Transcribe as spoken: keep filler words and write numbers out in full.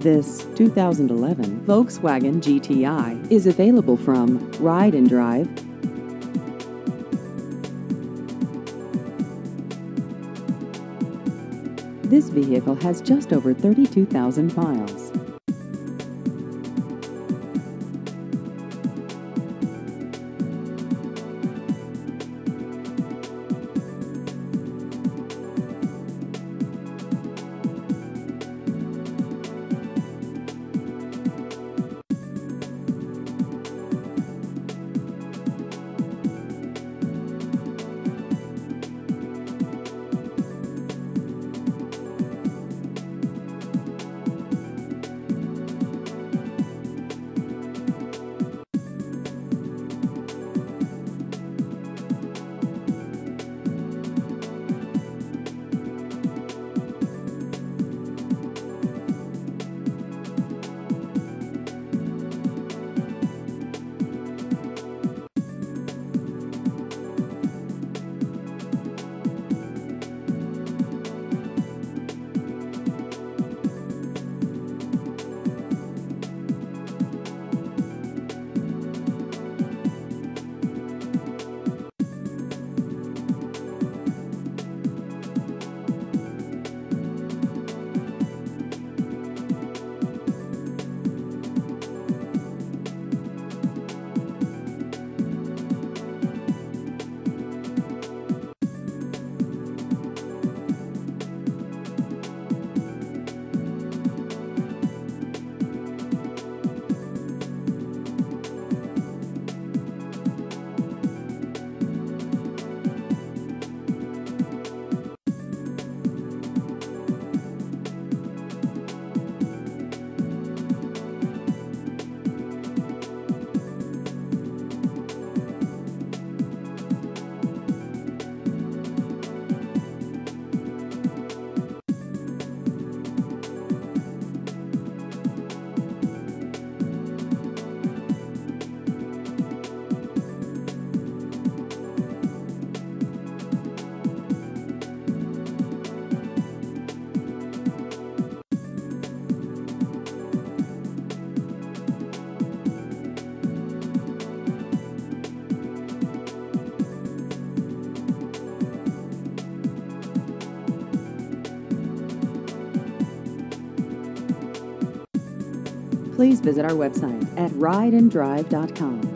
This two thousand eleven Volkswagen G T I is available from Ride and Drive. This vehicle has just over thirty-two thousand miles. Please visit our website at ride and drive dot com.